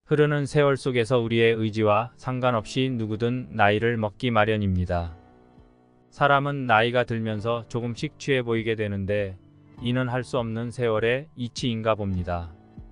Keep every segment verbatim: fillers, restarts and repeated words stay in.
흐르는 세월 속에서 우리의 의지와 상관없이 누구든 나이를 먹기 마련입니다. 사람은 나이가 들면서 조금씩 취해 보이게 되는데 이는 할 수 없는 세월의 이치인가 봅니다.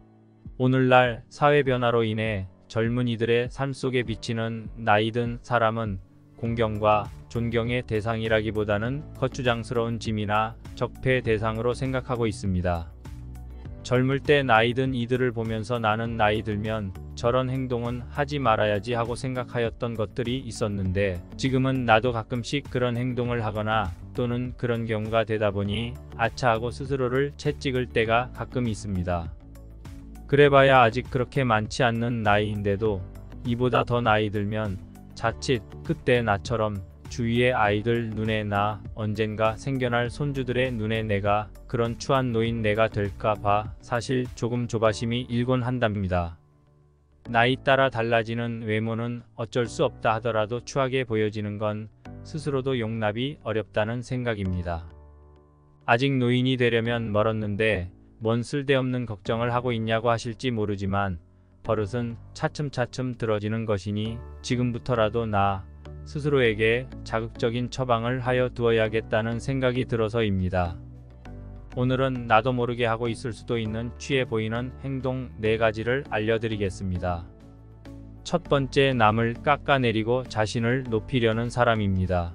오늘날 사회 변화로 인해 젊은이들의 삶 속에 비치는 나이 든 사람은 공경과 존경의 대상이라기보다는 거추장스러운 짐이나 적폐의 대상으로 생각하고 있습니다. 젊을 때 나이 든 이들을 보면서 나는 나이 들면 저런 행동은 하지 말아야지 하고 생각하였던 것들이 있었는데 지금은 나도 가끔씩 그런 행동을 하거나 또는 그런 경우가 되다 보니 아차 하고 스스로를 채찍을 때가 가끔 있습니다. 그래봐야 아직 그렇게 많지 않는 나이인데도 이보다 더 나이 들면 자칫 그때 나처럼 주위의 아이들 눈에 나, 언젠가 생겨날 손주들의 눈에 내가 그런 추한 노인 내가 될까 봐 사실 조금 조바심이 일곤 한답니다. 나이 따라 달라지는 외모는 어쩔 수 없다 하더라도 추하게 보여지는 건 스스로도 용납이 어렵다는 생각입니다. 아직 노인이 되려면 멀었는데 뭔 쓸데없는 걱정을 하고 있냐고 하실지 모르지만 버릇은 차츰차츰 들어지는 것이니 지금부터라도 나 스스로에게 자극적인 처방을 하여 두어야겠다는 생각이 들어서입니다. 오늘은 나도 모르게 하고 있을 수도 있는 취해 보이는 행동 네 가지를 알려드리겠습니다. 첫 번째, 남을 깎아내리고 자신을 높이려는 사람입니다.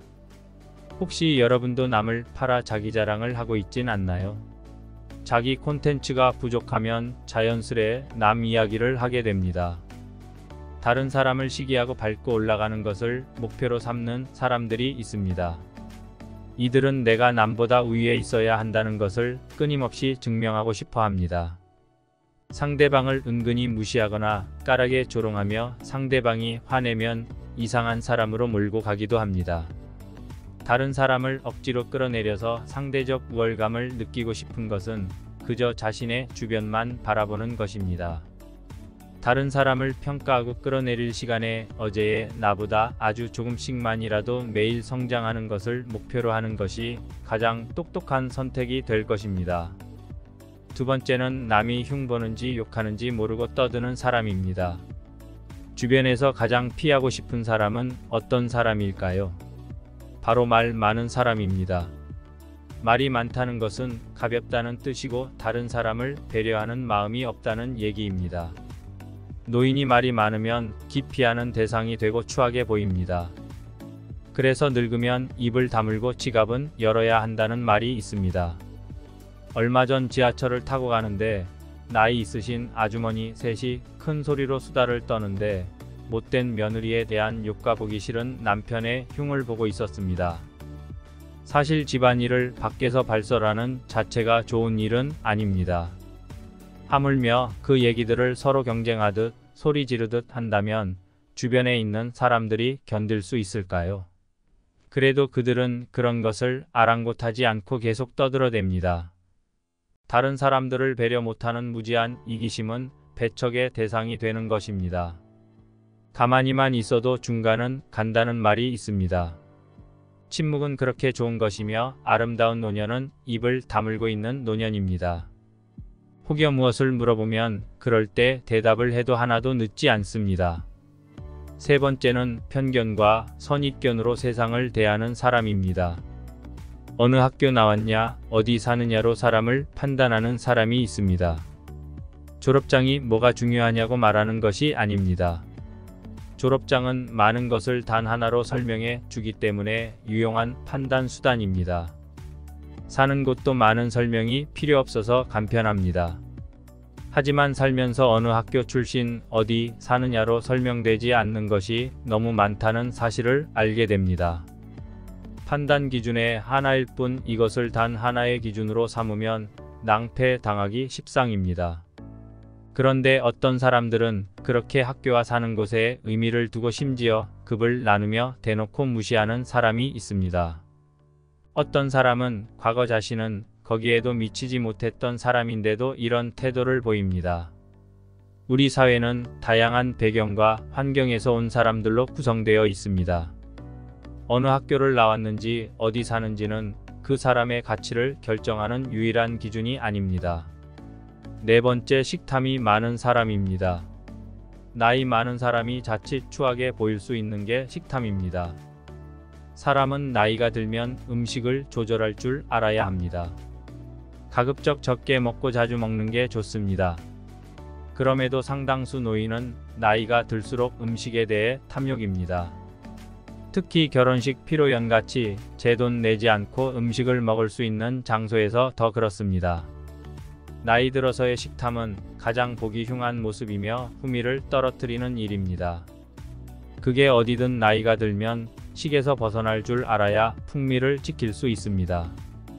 혹시 여러분도 남을 팔아 자기 자랑을 하고 있진 않나요? 자기 콘텐츠가 부족하면 자연스레 남 이야기를 하게 됩니다. 다른 사람을 시기하고 밟고 올라가는 것을 목표로 삼는 사람들이 있습니다. 이들은 내가 남보다 우위에 있어야 한다는 것을 끊임없이 증명하고 싶어 합니다. 상대방을 은근히 무시하거나 까라게 조롱하며 상대방이 화내면 이상한 사람으로 몰고 가기도 합니다. 다른 사람을 억지로 끌어내려서 상대적 우월감을 느끼고 싶은 것은 그저 자신의 주변만 바라보는 것입니다. 다른 사람을 평가하고 끌어내릴 시간에 어제의 나보다 아주 조금씩만이라도 매일 성장하는 것을 목표로 하는 것이 가장 똑똑한 선택이 될 것입니다. 두 번째는 남이 흉보는지 욕하는지 모르고 떠드는 사람입니다. 주변에서 가장 피하고 싶은 사람은 어떤 사람일까요? 바로 말 많은 사람입니다. 말이 많다는 것은 가볍다는 뜻이고 다른 사람을 배려하는 마음이 없다는 얘기입니다. 노인이 말이 많으면 기피하는 대상이 되고 추하게 보입니다. 그래서 늙으면 입을 다물고 지갑은 열어야 한다는 말이 있습니다. 얼마 전 지하철을 타고 가는데 나이 있으신 아주머니 셋이 큰 소리로 수다를 떠는데 못된 며느리에 대한 욕과 보기 싫은 남편의 흉을 보고 있었습니다. 사실 집안일을 밖에서 발설하는 자체가 좋은 일은 아닙니다. 하물며 그 얘기들을 서로 경쟁하듯 소리 지르듯 한다면 주변에 있는 사람들이 견딜 수 있을까요? 그래도 그들은 그런 것을 아랑곳하지 않고 계속 떠들어댑니다. 다른 사람들을 배려 못하는 무지한 이기심은 배척의 대상이 되는 것입니다. 가만히만 있어도 중간은 간다는 말이 있습니다. 침묵은 그렇게 좋은 것이며 아름다운 노년은 입을 다물고 있는 노년입니다. 혹여 무엇을 물어보면 그럴 때 대답을 해도 하나도 늦지 않습니다. 세 번째는 편견과 선입견으로 세상을 대하는 사람입니다. 어느 학교 나왔냐, 어디 사느냐로 사람을 판단하는 사람이 있습니다. 졸업장이 뭐가 중요하냐고 말하는 것이 아닙니다. 졸업장은 많은 것을 단 하나로 설명해 주기 때문에 유용한 판단 수단입니다. 사는 곳도 많은 설명이 필요 없어서 간편합니다. 하지만 살면서 어느 학교 출신, 어디 사느냐로 설명되지 않는 것이 너무 많다는 사실을 알게 됩니다. 판단 기준의 하나일 뿐 이것을 단 하나의 기준으로 삼으면 낭패 당하기 십상입니다. 그런데 어떤 사람들은 그렇게 학교와 사는 곳에 의미를 두고 심지어 급을 나누며 대놓고 무시하는 사람이 있습니다. 어떤 사람은 과거 자신은 거기에도 미치지 못했던 사람인데도 이런 태도를 보입니다. 우리 사회는 다양한 배경과 환경에서 온 사람들로 구성되어 있습니다. 어느 학교를 나왔는지 어디 사는지는 그 사람의 가치를 결정하는 유일한 기준이 아닙니다. 네 번째, 식탐이 많은 사람입니다. 나이 많은 사람이 자칫 추하게 보일 수 있는 게 식탐입니다. 사람은 나이가 들면 음식을 조절할 줄 알아야 합니다. 가급적 적게 먹고 자주 먹는 게 좋습니다. 그럼에도 상당수 노인은 나이가 들수록 음식에 대해 탐욕입니다. 특히 결혼식 피로연같이 제 돈 내지 않고 음식을 먹을 수 있는 장소에서 더 그렇습니다. 나이 들어서의 식탐은 가장 보기 흉한 모습이며 품위를 떨어뜨리는 일입니다. 그게 어디든 나이가 들면 식에서 벗어날 줄 알아야 풍미를 지킬 수 있습니다.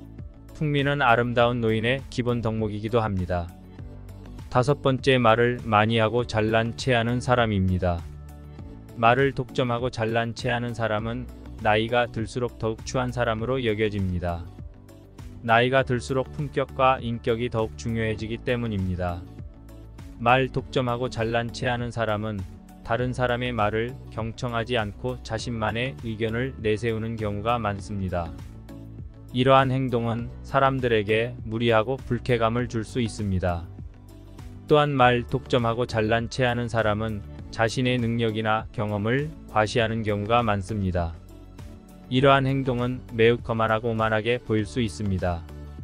풍미는 아름다운 노인의 기본 덕목이기도 합니다. 다섯 번째, 말을 많이 하고 잘난 체하는 사람입니다. 말을 독점하고 잘난 체하는 사람은 나이가 들수록 더욱 추한 사람으로 여겨집니다. 나이가 들수록 품격과 인격이 더욱 중요해지기 때문입니다. 말 독점하고 잘난 체하는 사람은 다른 사람의 말을 경청하지 않고 자신만의 의견을 내세우는 경우가 많습니다. 이러한 행동은 사람들에게 무리하고 불쾌감을 줄 수 있습니다. 또한 말 독점하고 잘난 체하는 사람은 자신의 능력이나 경험을 과시하는 경우가 많습니다. 이러한 행동은 매우 거만하고 오만하게 보일 수 있습니다.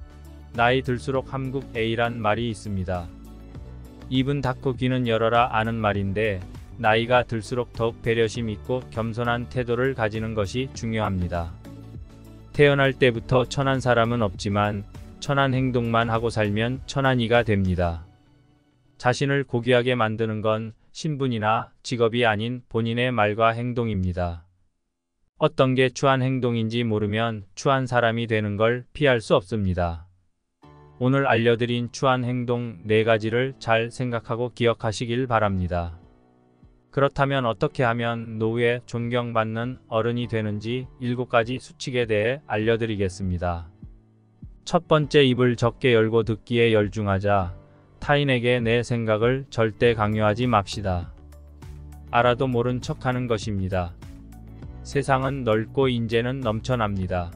나이 들수록 함국 A란 말이 있습니다. 입은 닫고 귀는 열어라 아는 말인데, 나이가 들수록 더욱 배려심 있고 겸손한 태도를 가지는 것이 중요합니다. 태어날 때부터 천한 사람은 없지만 천한 행동만 하고 살면 천한이가 됩니다. 자신을 고귀하게 만드는 건 신분이나 직업이 아닌 본인의 말과 행동입니다. 어떤 게 추한 행동인지 모르면 추한 사람이 되는 걸 피할 수 없습니다. 오늘 알려드린 추한 행동 네 가지를 잘 생각하고 기억하시길 바랍니다. 그렇다면 어떻게 하면 노후에 존경받는 어른이 되는지 일곱 가지 수칙에 대해 알려드리겠습니다. 첫 번째, 입을 적게 열고 듣기에 열중하자. 타인에게 내 생각을 절대 강요하지 맙시다. 알아도 모른 척하는 것입니다. 세상은 넓고 인재는 넘쳐납니다.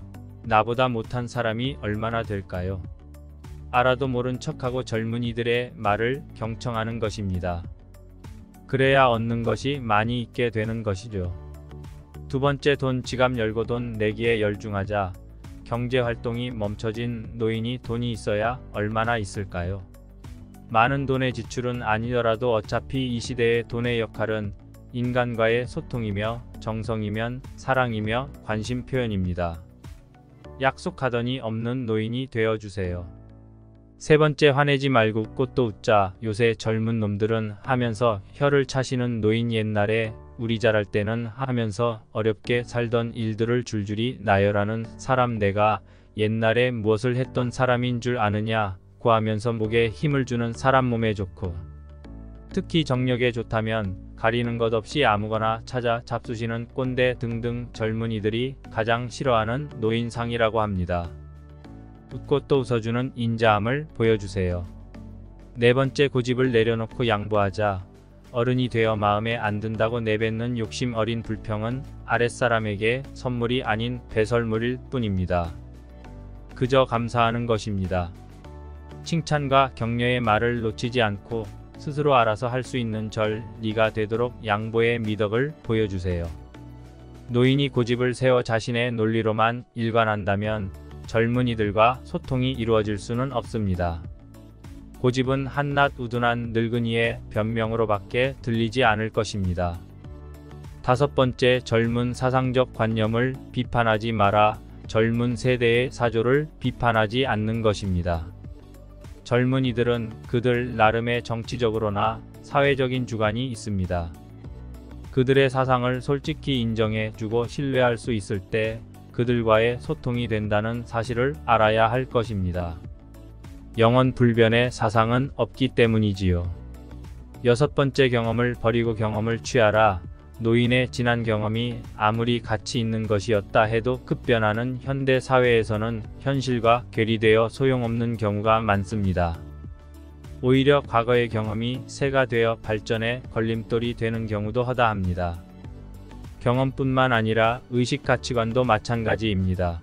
나보다 못한 사람이 얼마나 될까요? 알아도 모른 척하고 젊은이들의 말을 경청하는 것입니다. 그래야 얻는 것이 많이 있게 되는 것이죠. 두 번째, 돈 지갑 열고 돈 내기에 열중하자. 경제활동이 멈춰진 노인이 돈이 있어야 얼마나 있을까요? 많은 돈의 지출은 아니더라도 어차피 이 시대의 돈의 역할은 인간과의 소통이며 정성이면 사랑이며 관심 표현입니다. 약속하더니 없는 노인이 되어주세요. 세 번째, 화내지 말고 웃고 또 웃자. 요새 젊은 놈들은 하면서 혀를 차시는 노인, 옛날에 우리 자랄 때는 하면서 어렵게 살던 일들을 줄줄이 나열하는 사람, 내가 옛날에 무엇을 했던 사람인 줄 아느냐 고 하면서 목에 힘을 주는 사람, 몸에 좋고 특히 정력에 좋다면 가리는 것 없이 아무거나 찾아 잡수시는 꼰대 등등 젊은이들이 가장 싫어하는 노인상이라고 합니다. 웃고 또 웃어주는 인자함을 보여주세요. 네 번째, 고집을 내려놓고 양보하자. 어른이 되어 마음에 안 든다고 내뱉는 욕심 어린 불평은 아랫사람에게 선물이 아닌 배설물일 뿐입니다. 그저 감사하는 것입니다. 칭찬과 격려의 말을 놓치지 않고 스스로 알아서 할 수 있는 전리가 되도록 양보의 미덕을 보여주세요. 노인이 고집을 세워 자신의 논리로만 일관한다면 젊은이들과 소통이 이루어질 수는 없습니다. 고집은 한낱 우둔한 늙은이의 변명으로밖에 들리지 않을 것입니다. 다섯 번째, 젊은 사상적 관념을 비판하지 마라. 젊은 세대의 사조를 비판하지 않는 것입니다. 젊은이들은 그들 나름의 정치적으로나 사회적인 주관이 있습니다. 그들의 사상을 솔직히 인정해 주고 신뢰할 수 있을 때 그들과의 소통이 된다는 사실을 알아야 할 것입니다. 영원 불변의 사상은 없기 때문이지요. 여섯 번째, 경험을 버리고 경험을 취하라. 노인의 지난 경험이 아무리 가치 있는 것이었다 해도 급변하는 현대 사회에서는 현실과 괴리되어 소용없는 경우가 많습니다. 오히려 과거의 경험이 새가 되어 발전에 걸림돌이 되는 경우도 허다합니다. 경험뿐만 아니라 의식 가치관도 마찬가지입니다.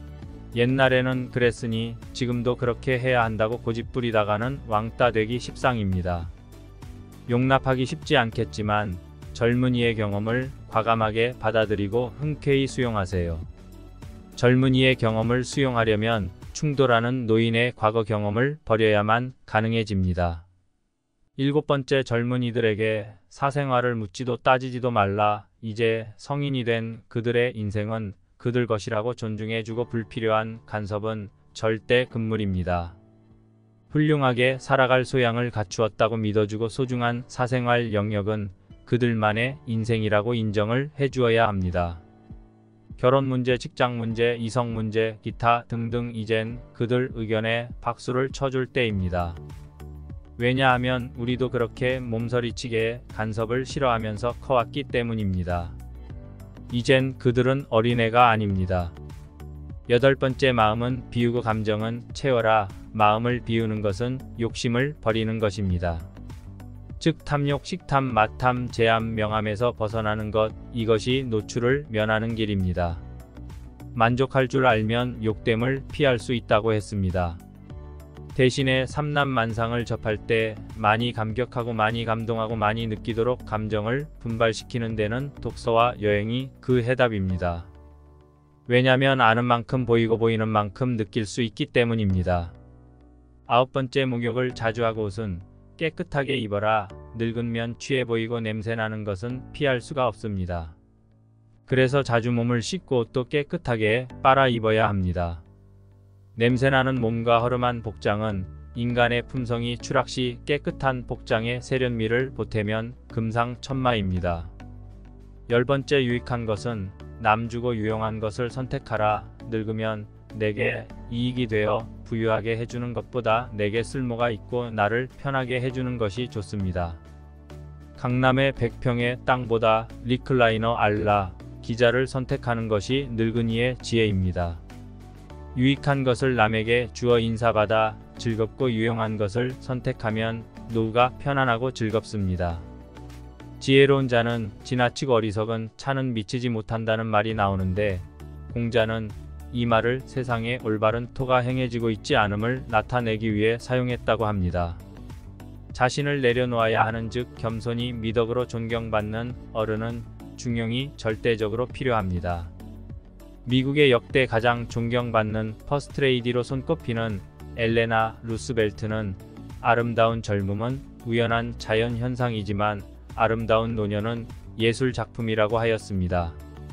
옛날에는 그랬으니 지금도 그렇게 해야 한다고 고집부리다가는 왕따 되기 십상입니다. 용납하기 쉽지 않겠지만 젊은이의 경험을 과감하게 받아들이고 흔쾌히 수용하세요. 젊은이의 경험을 수용하려면 충돌하는 노인의 과거 경험을 버려야만 가능해집니다. 일곱 번째, 젊은이들에게 사생활을 묻지도 따지지도 말라. 이제 성인이 된 그들의 인생은 그들 것이라고 존중해주고 불필요한 간섭은 절대 금물입니다. 훌륭하게 살아갈 소양을 갖추었다고 믿어주고 소중한 사생활 영역은 그들만의 인생이라고 인정을 해주어야 합니다. 결혼 문제, 직장 문제, 이성 문제, 기타 등등 이젠 그들 의견에 박수를 쳐줄 때입니다. 왜냐하면 우리도 그렇게 몸서리치게 간섭을 싫어하면서 커왔기 때문입니다. 이젠 그들은 어린애가 아닙니다. 여덟 번째, 마음은 비우고 감정은 채워라. 마음을 비우는 것은 욕심을 버리는 것입니다. 즉 탐욕, 식탐, 마탐, 제함, 명함에서 벗어나는 것, 이것이 노출을 면하는 길입니다. 만족할 줄 알면 욕됨을 피할 수 있다고 했습니다. 대신에 삼남만상을 접할 때 많이 감격하고 많이 감동하고 많이 느끼도록 감정을 분발시키는 데는 독서와 여행이 그 해답입니다. 왜냐면 아는 만큼 보이고 보이는 만큼 느낄 수 있기 때문입니다. 아홉 번째, 목욕을 자주 하고 옷은 깨끗하게 입어라. 늙은면 취해 보이고 냄새나는 것은 피할 수가 없습니다. 그래서 자주 몸을 씻고 옷도 깨끗하게 빨아 입어야 합니다. 냄새나는 몸과 허름한 복장은 인간의 품성이 추락시 깨끗한 복장에 세련미를 보태면 금상첨화입니다. 열 번째, 유익한 것은 남 주고 유용한 것을 선택하라. 늙으면 내게 이익이 되어 부유하게 해주는 것보다 내게 쓸모가 있고 나를 편하게 해주는 것이 좋습니다. 강남의 백 평의 땅보다 리클라이너 알라 기자를 선택하는 것이 늙은이의 지혜입니다. 유익한 것을 남에게 주어 인사받아 즐겁고 유용한 것을 선택하면 노후가 편안하고 즐겁습니다. 지혜로운 자는 지나치고 어리석은 차는 미치지 못한다는 말이 나오는데 공자는 이 말을 세상에 올바른 토가 행해지고 있지 않음을 나타내기 위해 사용했다고 합니다. 자신을 내려놓아야 하는 즉 겸손히 미덕으로 존경받는 어른은 중용이 절대적으로 필요합니다. 미국의 역대 가장 존경받는 퍼스트레이디로 손꼽히는 엘레나 루스벨트는 아름다운 젊음은 우연한 자연현상이지만 아름다운 노년은 예술 작품이라고 하였습니다.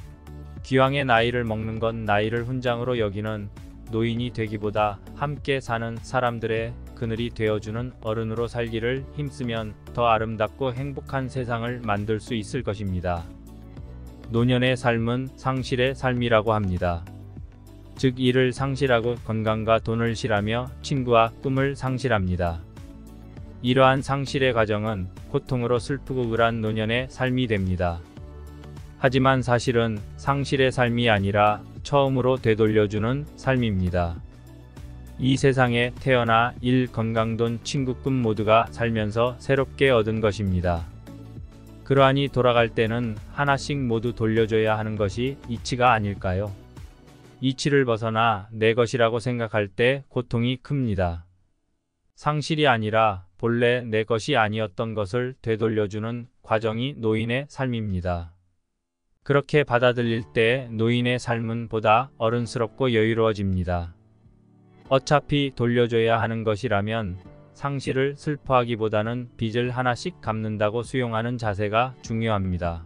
기왕의 나이를 먹는 건 나이를 훈장으로 여기는 노인이 되기보다 함께 사는 사람들의 그늘이 되어주는 어른으로 살기를 힘쓰면 더 아름답고 행복한 세상을 만들 수 있을 것입니다. 노년의 삶은 상실의 삶이라고 합니다. 즉 일을 상실하고 건강과 돈을 실하며 친구와 꿈을 상실합니다. 이러한 상실의 과정은 고통으로 슬프고 우울한 노년의 삶이 됩니다. 하지만 사실은 상실의 삶이 아니라 처음으로 되돌려주는 삶입니다. 이 세상에 태어나 일, 건강, 돈, 친구, 꿈 모두가 살면서 새롭게 얻은 것입니다. 그러하니 돌아갈 때는 하나씩 모두 돌려줘야 하는 것이 이치가 아닐까요? 이치를 벗어나 내 것이라고 생각할 때 고통이 큽니다. 상실이 아니라 본래 내 것이 아니었던 것을 되돌려주는 과정이 노인의 삶입니다. 그렇게 받아들일 때 노인의 삶은 보다 어른스럽고 여유로워집니다. 어차피 돌려줘야 하는 것이라면 상실을 슬퍼하기보다는 빚을 하나씩 갚는다고 수용하는 자세가 중요합니다.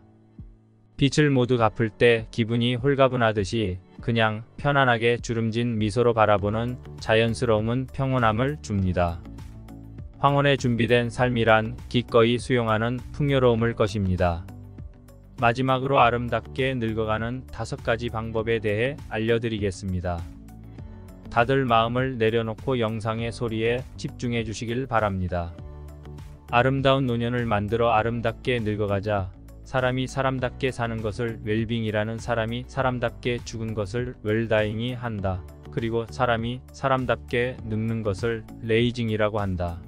빚을 모두 갚을 때 기분이 홀가분하듯이 그냥 편안하게 주름진 미소로 바라보는 자연스러움은 평온함을 줍니다. 황혼에 준비된 삶이란 기꺼이 수용하는 풍요로움일 것입니다. 마지막으로 아름답게 늙어가는 다섯 가지 방법에 대해 알려드리겠습니다. 다들 마음을 내려놓고 영상의 소리에 집중해 주시길 바랍니다. 아름다운 노년을 만들어 아름답게 늙어가자. 사람이 사람답게 사는 것을 웰빙이라는 사람이 사람답게 죽은 것을 웰다잉이 한다. 그리고 사람이 사람답게 늙는 것을 레이징이라고 한다.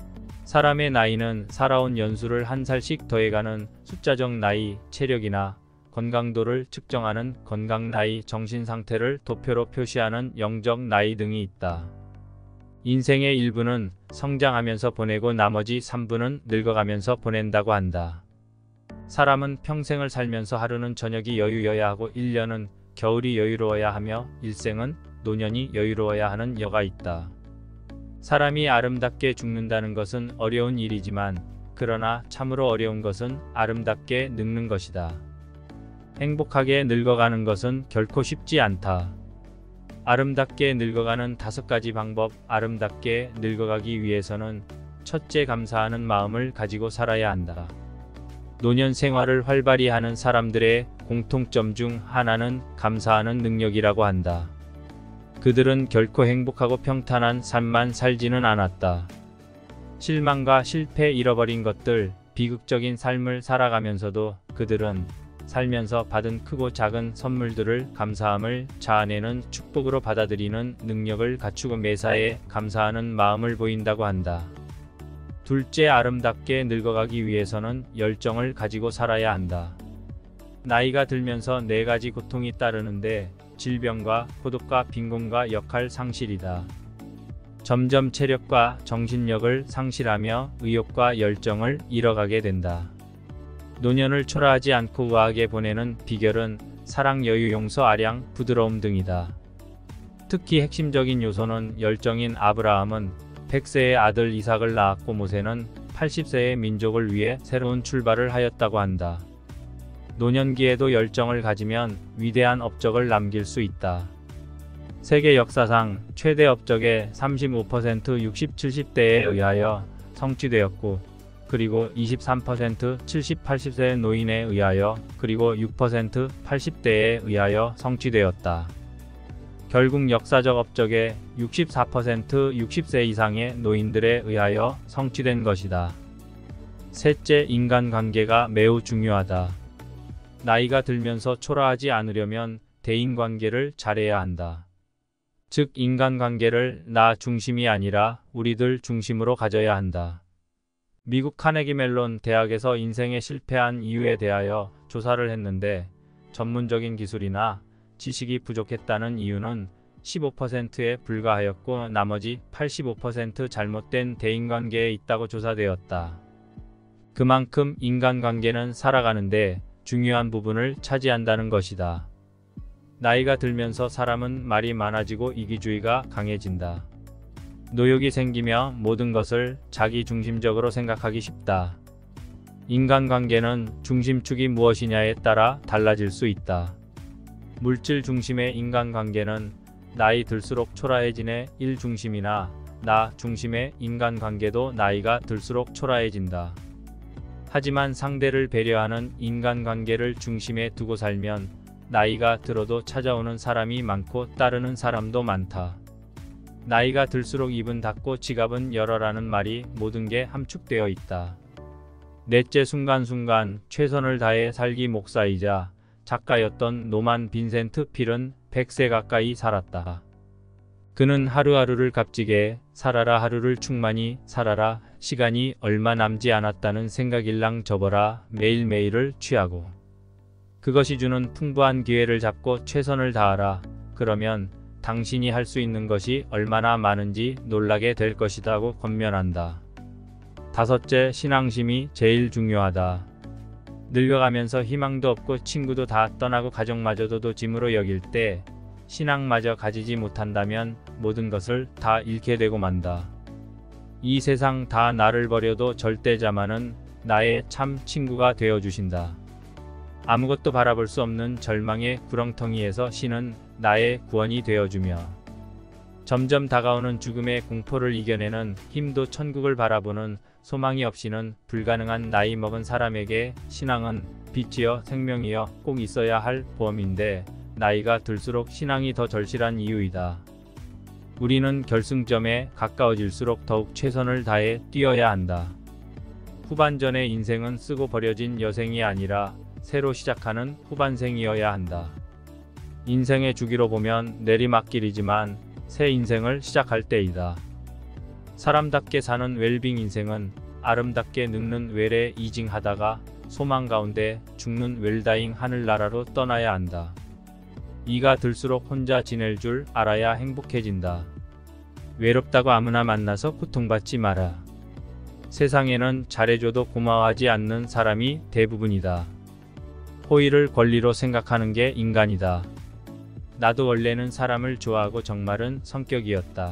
사람의 나이는 살아온 연수를 한 살씩 더해가는 숫자적 나이, 체력이나 건강도를 측정하는 건강 나이, 정신 상태를 도표로 표시하는 영적 나이 등이 있다. 인생의 일부는 성장하면서 보내고 나머지 삼분은 늙어가면서 보낸다고 한다. 사람은 평생을 살면서 하루는 저녁이 여유여야 하고 일 년은 겨울이 여유로워야 하며 일생은 노년이 여유로워야 하는 여가 있다. 사람이 아름답게 죽는다는 것은 어려운 일이지만 그러나 참으로 어려운 것은 아름답게 늙는 것이다. 행복하게 늙어가는 것은 결코 쉽지 않다. 아름답게 늙어가는 다섯 가지 방법. 아름답게 늙어가기 위해서는 첫째, 감사하는 마음을 가지고 살아야 한다. 노년 생활을 활발히 하는 사람들의 공통점 중 하나는 감사하는 능력이라고 한다. 그들은 결코 행복하고 평탄한 삶만 살지는 않았다. 실망과 실패, 잃어버린 것들, 비극적인 삶을 살아가면서도 그들은 살면서 받은 크고 작은 선물들을 감사함을 자아내는 축복으로 받아들이는 능력을 갖추고 매사에 감사하는 마음을 보인다고 한다. 둘째, 아름답게 늙어가기 위해서는 열정을 가지고 살아야 한다. 나이가 들면서 네 가지 고통이 따르는데 질병과 고독과 빈곤과 역할 상실이다. 점점 체력과 정신력을 상실하며 의욕과 열정을 잃어가게 된다. 노년을 초라하지 않고 우아하게 보내는 비결은 사랑, 여유, 용서, 아량, 부드러움 등이다. 특히 핵심적인 요소는 열정인 아브라함은 백 세의 아들 이삭을 낳았고 모세는 팔십 세의 민족을 위해 새로운 출발을 하였다고 한다. 노년기에도 열정을 가지면 위대한 업적을 남길 수 있다. 세계 역사상 최대 업적의 삼십오 퍼센트 육십, 칠십 대에 의하여 성취되었고 그리고 이십삼 퍼센트 칠십, 팔십 세 노인에 의하여 그리고 육 퍼센트 팔십 대에 의하여 성취되었다. 결국 역사적 업적의 육십사 퍼센트 육십 세 이상의 노인들에 의하여 성취된 것이다. 셋째, 인간관계가 매우 중요하다. 나이가 들면서 초라하지 않으려면 대인관계를 잘해야 한다. 즉 인간관계를 나 중심이 아니라 우리들 중심으로 가져야 한다. 미국 카네기 멜론 대학에서 인생에 실패한 이유에 대하여 조사를 했는데 전문적인 기술이나 지식이 부족했다는 이유는 십오 퍼센트에 불과하였고 나머지 팔십오 퍼센트 잘못된 대인관계에 있다고 조사되었다. 그만큼 인간관계는 살아가는데 중요한 부분을 차지한다는 것이다. 나이가 들면서 사람은 말이 많아지고 이기주의가 강해진다. 노욕이 생기며 모든 것을 자기 중심적으로 생각하기 쉽다. 인간관계는 중심축이 무엇이냐에 따라 달라질 수 있다. 물질 중심의 인간관계는 나이 들수록 초라해지네. 일 중심이나 나 중심의 인간관계도 나이가 들수록 초라해진다. 하지만 상대를 배려하는 인간관계를 중심에 두고 살면 나이가 들어도 찾아오는 사람이 많고 따르는 사람도 많다. 나이가 들수록 입은 닫고 지갑은 열어라는 말이 모든 게 함축되어 있다. 넷째, 순간순간 최선을 다해 살기. 목사이자 작가였던 노만 빈센트 필은 백 세 가까이 살았다. 그는 하루하루를 값지게 살아라, 하루를 충만히 살아라, 시간이 얼마 남지 않았다는 생각일랑 접어라, 매일매일을 취하고 그것이 주는 풍부한 기회를 잡고 최선을 다하라. 그러면 당신이 할 수 있는 것이 얼마나 많은지 놀라게 될 것이라고 권면한다. 다섯째, 신앙심이 제일 중요하다. 늙어가면서 희망도 없고 친구도 다 떠나고 가족마저도 짐으로 여길 때 신앙마저 가지지 못한다면 모든 것을 다 잃게 되고 만다. 이 세상 다 나를 버려도 절대 자만은 나의 참 친구가 되어주신다. 아무것도 바라볼 수 없는 절망의 구렁텅이에서 신은 나의 구원이 되어주며 점점 다가오는 죽음의 공포를 이겨내는 힘도 천국을 바라보는 소망이 없이는 불가능한 나이 먹은 사람에게 신앙은 빛이여 생명이여 꼭 있어야 할 보험인데 나이가 들수록 신앙이 더 절실한 이유이다. 우리는 결승점에 가까워질수록 더욱 최선을 다해 뛰어야 한다. 후반전의 인생은 쓰고 버려진 여생이 아니라 새로 시작하는 후반생이어야 한다. 인생의 주기로 보면 내리막길이지만 새 인생을 시작할 때이다. 사람답게 사는 웰빙 인생은 아름답게 늙는 웰에 이징하다가 소망 가운데 죽는 웰다잉 하늘나라로 떠나야 한다. 이가 들수록 혼자 지낼 줄 알아야 행복해진다. 외롭다고 아무나 만나서 고통받지 마라. 세상에는 잘해줘도 고마워하지 않는 사람이 대부분이다. 호의를 권리로 생각하는 게 인간이다. 나도 원래는 사람을 좋아하고 정말은 성격이었다.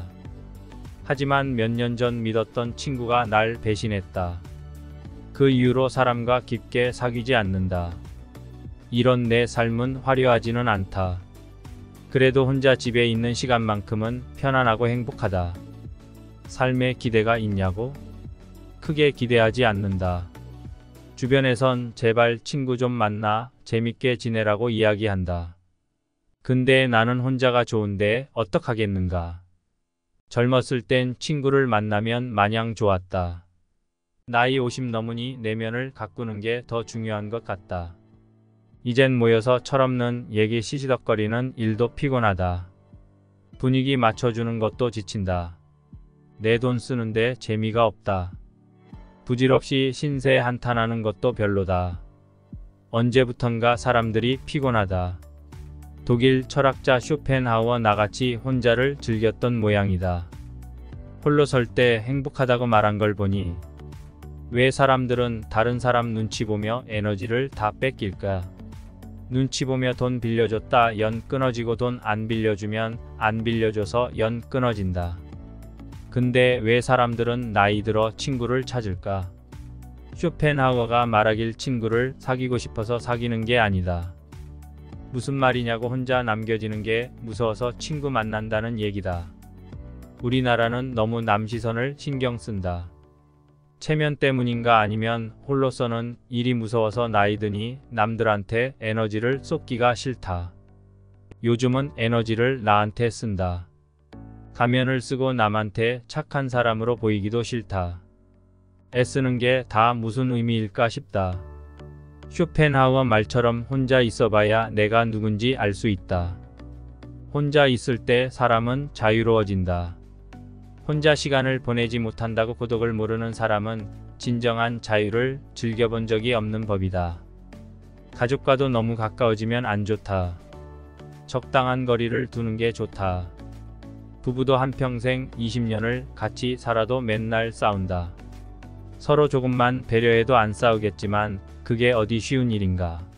하지만 몇 년 전 믿었던 친구가 날 배신했다. 그 이후로 사람과 깊게 사귀지 않는다. 이런 내 삶은 화려하지는 않다. 그래도 혼자 집에 있는 시간만큼은 편안하고 행복하다. 삶에 기대가 있냐고? 크게 기대하지 않는다. 주변에선 제발 친구 좀 만나 재밌게 지내라고 이야기한다. 근데 나는 혼자가 좋은데 어떡하겠는가. 젊었을 땐 친구를 만나면 마냥 좋았다. 나이 오십 넘으니 내면을 가꾸는 게 더 중요한 것 같다. 이젠 모여서 철없는 얘기 시시덕거리는 일도 피곤하다. 분위기 맞춰주는 것도 지친다. 내 돈 쓰는데 재미가 없다. 부질없이 신세 한탄하는 것도 별로다. 언제부턴가 사람들이 피곤하다. 독일 철학자 쇼펜하우어 나같이 혼자를 즐겼던 모양이다. 홀로 설 때 행복하다고 말한 걸 보니 왜 사람들은 다른 사람 눈치 보며 에너지를 다 뺏길까? 눈치 보며 돈 빌려줬다 연 끊어지고 돈 안 빌려주면 안 빌려줘서 연 끊어진다. 근데 왜 사람들은 나이 들어 친구를 찾을까? 쇼펜하우어가 말하길 친구를 사귀고 싶어서 사귀는 게 아니다. 무슨 말이냐고 혼자 남겨지는 게 무서워서 친구 만난다는 얘기다. 우리나라는 너무 남 시선을 신경 쓴다. 체면 때문인가 아니면 홀로서는 일이 무서워서 나이 드니 남들한테 에너지를 쏟기가 싫다. 요즘은 에너지를 나한테 쓴다. 가면을 쓰고 남한테 착한 사람으로 보이기도 싫다. 애쓰는 게 다 무슨 의미일까 싶다. 쇼펜하우어 말처럼 혼자 있어봐야 내가 누군지 알 수 있다. 혼자 있을 때 사람은 자유로워진다. 혼자 시간을 보내지 못한다고 고독을 모르는 사람은 진정한 자유를 즐겨본 적이 없는 법이다. 가족과도 너무 가까워지면 안 좋다. 적당한 거리를 두는 게 좋다. 부부도 한평생 이십 년을 같이 살아도 맨날 싸운다. 서로 조금만 배려해도 안 싸우겠지만 그게 어디 쉬운 일인가.